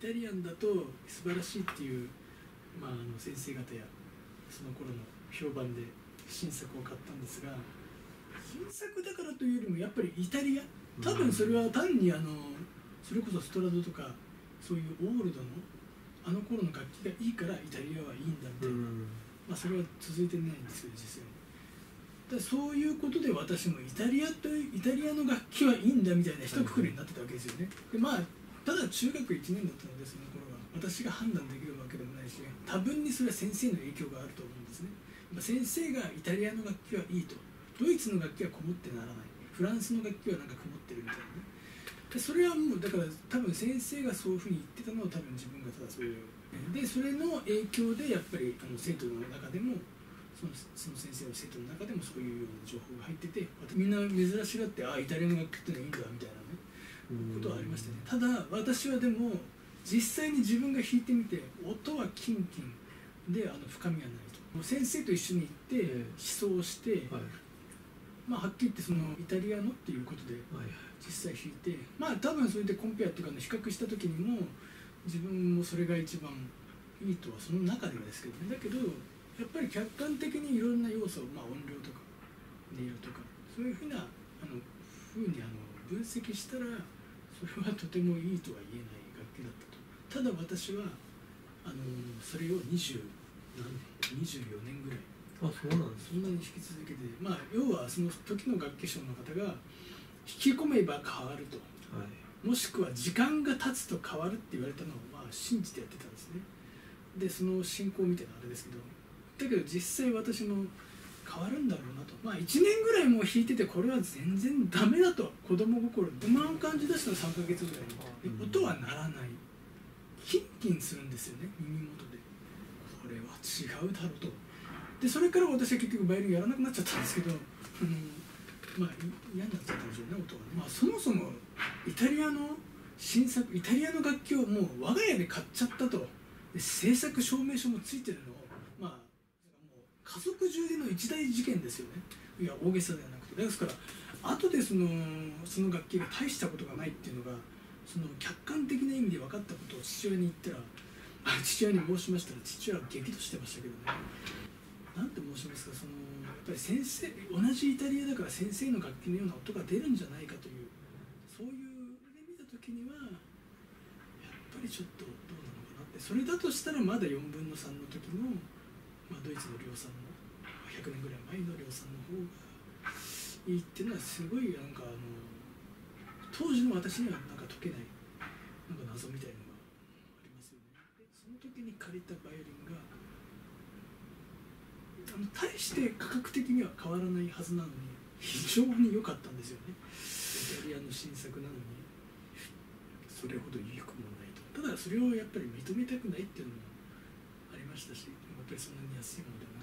タリアンだと素晴らしいっていう、先生方やその頃の評判で新作を買ったんですが、新作だからというよりもやっぱりイタリア、多分それは単にそれこそストラドとかそういうオールドのあの頃の楽器がいいからイタリアはいいんだみたいな、それは続いてないんですけど実際に。だそういうことで私もイタリアの楽器はいいんだみたいな一括りになってたわけですよね。でただ中学1年だったのでその頃は私が判断できるわけでもないし、多分にそれは先生の影響があると思うんですね。先生がイタリアの楽器はいいと、ドイツの楽器はこもってならない、フランスの楽器はなんかこもってるみたいなね。でそれはもうだから多分先生がそういうふうに言ってたのを多分自分がただそういうで、それの影響でやっぱり生徒の中でもその先生の生徒の中でもそういうような情報が入ってて、みんな珍しがってイタリアの楽器ってのはいいんだみたいなねことはありましたね。ただ私はでも実際に自分が弾いてみて音はキンキンで深みはないと。先生と一緒に行って思想をして、はっきり言ってそのイタリアのっていうことで実際弾いて、多分それでコンペアっていうか比較した時にも自分もそれが一番いいとはその中ではですけどね。だけどやっぱり客観的にいろんな要素を、音量とか音色とかそういうふうな風に分析したらそれはとてもいいとは言えない楽器だったと。ただ私はそれを24年ぐらいそうなんです。 そんなに弾き続けて、要はその時の楽器賞の方が引き込めば変わると、もしくは時間が経つと変わるって言われたのを信じてやってたんですね。でその進行みたいなあれですけど、だけど実際私も変わるんだろうなと。1年ぐらいもう弾いててこれは全然ダメだと、子供心に不満を感じ出したの3ヶ月ぐらいに。で音は鳴らない、キンキンするんですよね耳元で。これは違うだろうと。でそれから私は結局バイオリンやらなくなっちゃったんですけど嫌になっちゃったんでしょうね音がね。そもそもイタリアの新作イタリアの楽器をもう我が家で買っちゃったと。で制作証明書もついてるのをもう家族中での一大事件ですよね。いや大げさではなくて、ですから後でその楽器が大したことがないっていうのがその客観的な意味で分かったことを父親に言ったら父親に申しましたら父親は激怒してましたけどね。なんて申しますか、やっぱり先生同じイタリアだから先生の楽器のような音が出るんじゃないかという、そういうで見た時にはやっぱりちょっとどうなのかなって。それだとしたらまだ4分の3の時の、ドイツの量産の100年ぐらい前の量産の方がいいっていうのはすごいなんか当時の私にはなんか解けないなんか謎みたいのがありますよね。でその時に借りたバイオリンが大して価格的には変わらないはずなのに非常に良かったんですよね。イタリアの新作なのにそれほど良くもないと。ただそれをやっぱり認めたくないっていうのもありましたし、やっぱりそんなに安いものでは